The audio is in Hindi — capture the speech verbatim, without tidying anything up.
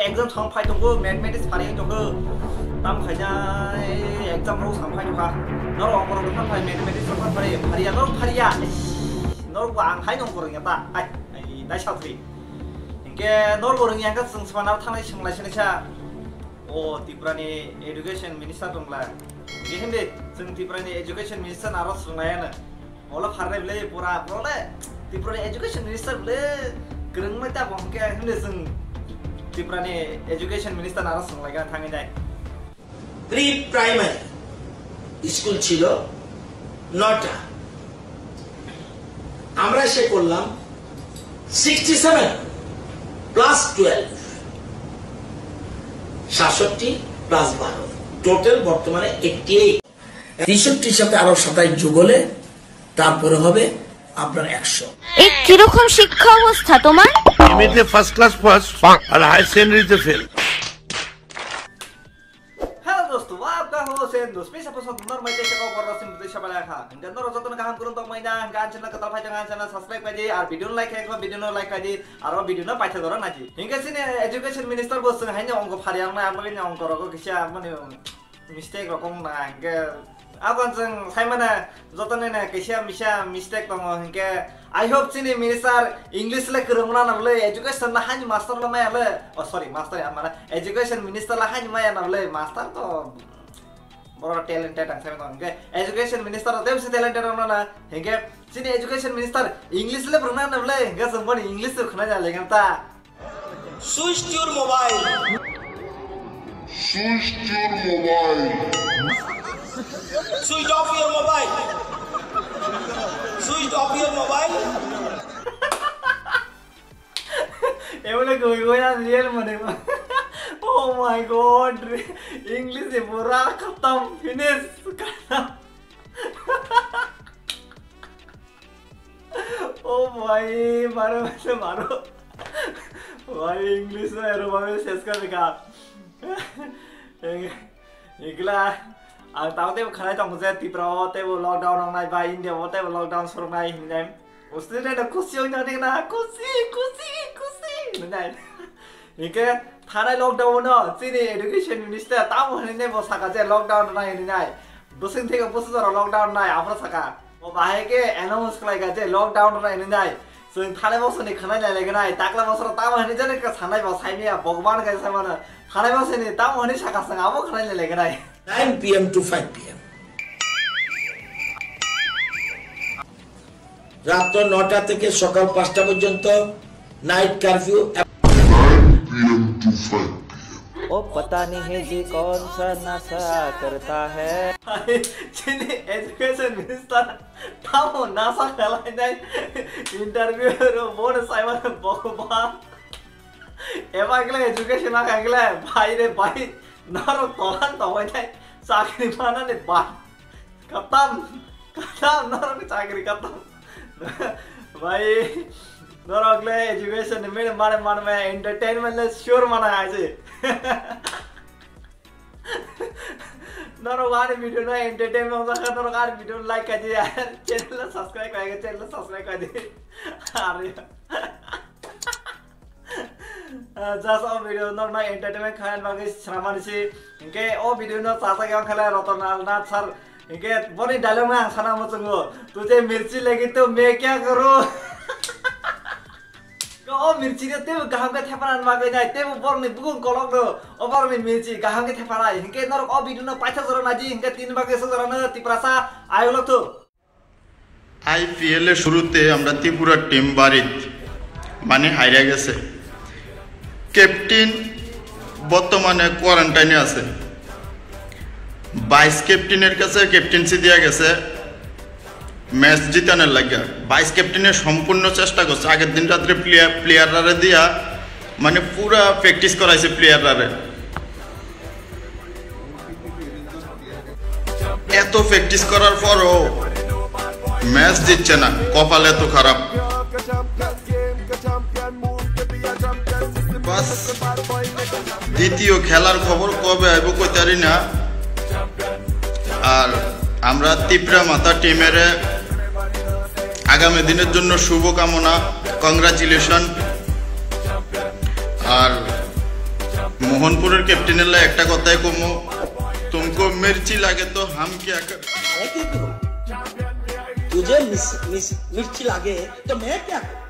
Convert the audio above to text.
एग्जाम थांफाय दंगो मैथमेटिक्स फारि दंगो ताम खायना एग्जाम रो थांफाय दंखा नर अंकर थांफाय मैथमेटिक्स फारि फारिया नर फारिया नर आं हाय नं गरंया ता आइ दाय साख्रि इनके नर गरंया का जों सनाव थांनाय सोंलायसनैसा ओ त्रिपुरानि एडुकेशन मिनिस्टार दंला बेखिनि जों त्रिपुरानि एडुकेशन मिनिस्टार आरो सोंनायानो अला फारनाय बले पुरा पुराले त्रिपुरानि एडुकेशन मिनिस्टार बले गोरोंमै दा बंके होनो जों त्रिपुरानि एडुकेशन मिनिस्टार आरो सोंलायगा थाङै जाय प्री प्राइमारी स्कुल ছিল নটা আমরা সে করলাম sixty-seven plus twelve সাতষট্টি প্লাস বারো টোটাল বর্তমানে eighty-eight তেষট্টির সাথে আরো সাতাশ যোগ হলে তারপরে হবে আপনার একশো। এই কি রকম শিক্ষা অবস্থা তোমার? এমনিতে ফার্স্ট ক্লাস পাস আর হাই সেকেন্ডারিতে ফেল। হ্যালো দোস্ত आपका हो सेन दोस्त पे सब सब नर माइते से को कर सिम दे सबला खा इंगा नर जतन काम करन त मैना गान चैनल का तलफाय गान चैनल सब्सक्राइब कर दे और वीडियो लाइक कर वीडियो लाइक कर दे और वीडियो ना पाइथे दरा नाजी इंगा सिने एजुकेशन मिनिस्टर बस हाइने अंक फारियां ना आमले अंक रको किसा माने मिस्टेक रकम ना इंगा आगन जों साइमाना जतने ना किसा मिसा मिस्टेक दङ इंगा आई होप सिने मिनिस्टर इंग्लिश ले करमना नले एजुकेशन ना हानि मास्टर ला मायाले ओ सॉरी मास्टर हमारा एजुकेशन मिनिस्टर ला हानि माया नले मास्टर तो बड़ा talented ang saya tong education minister देव से टैलेंटेड हमना ना हेगे सिने एजुकेशन मिनिस्टर इंग्लिश ले प्रना नले हेगे जों बन इंग्लिश से खना जाले गता switch your mobile switch your mobile switch off your mobile switch off your mobile एवले कोई कोई ना रियल मने Oh my god, English is पूरा खत्म फिनिश खत्म Oh my मारो से मारो भाई इंग्लिश में यार भाई शेष कर दिखा इगला आं ताऊ ते खाना तो मुझे तिप्रा ते वो लॉकडाउन होना भाई इंडिया वो ते वो लॉकडाउन शुरू ना ही नहीं उसने ना खुशी हो जाती ना खुशी खुशी खुशी नहीं इके थाना लॉकडाउन न सिने एजुकेशन मिनिस्टर ताम हने बो साका जे लॉकडाउन नाय नाय बसिन थेगा बस जरा लॉकडाउन नाय आफ्रा साका ओ बाहे के अनाउंस खालायगा जे लॉकडाउन नाय नाय जों थानाय बसनि खनाय लायलायगा नाय ताकला बसर ताम हने जने का सानाय बा साइनिया भगवान का समान थानाय बसनि ताम हने साका संग आबो खनाय लायलायगा नाय nine p m to five p m রাত নটা থেকে সকাল পাঁচটা পর্যন্ত নাইট কারফিউ ओ पता नहीं है जी कौन सा नशा करता है जिन्हें एजुकेशन मिनिस्टर तामो नशा खलाय नाय इंटरव्यू रो बोर्ड साइबर बकबा एबा गले एजुकेशन आ गले भाई रे भाई नरो तोहन तो होय नाय चाकरी माना ने बा खत्म खत्म नरो चाकरी खत्म भाई नरो अगले एजुकेशन में मारे मान में एंटरटेनमेंट ले श्योर माना है जी नरो वाले वीडियो ना एंटरटेनमेंट होता है नरो वाले वीडियो लाइक कर दिया चैनल सब्सक्राइब करेंगे चैनल सब्सक्राइब कर दिए अरे जस्ट ओ वीडियो नरो ना एंटरटेनमेंट खाने बाकी श्रावण से इनके ओ वीडियो ना सासा क्या खेला रतनलाल नाथ सर इनके बनी डायलॉग में आंसना मत सुनो तुझे मिर्ची लगी तो मैं क्या करूँ ओ मिर्ची ते गाहाम के थेपारान मागे जाय ते बरनि बुगुन कलक दो ओ बरनि मिर्ची गाहाम के थेपारा हिंके नर ओ बिदुन पाइथा जरा नाजी हिंके तीन भागे सजरानो तिप्रासा आयोलो तो आईपीएल এর শুরুতে আমরা ত্রিপুরা টিম বারিত মানে হারিয়ে গেছে ক্যাপ্টেন বর্তমানে কোয়ারেন্টাইনে আছে বাইশ ক্যাপ্টেনের কাছে ক্যাপ্টেন্সি দেয়া গেছে मैच जिताने लगे बाईस कैप्टेन सम्पूर्ण चेष्टा कर आगे दिन रात्रे प्लेयर प्लेयर दिया माने पूरा प्रैक्टिस कराइছে प्लेयर एत प्रैक्टिस करार परो मैच जितছে ना कपाल एत खराब बस द्वितीय खेलार खबर कबे आइबो कইতে পারি না আর আমরা ত্রিপুরা মাতা টিমের आगामी दिनेर जोन्नो शुभकामना कংগ্রাচুলেশন और মোহনপুরের ক্যাপ্টেনের লাই একটা কথাই কমো, तुमको मिर्ची लागे तो हम क्या कर। तुझे मिर्ची लागे तो मैं क्या करूं?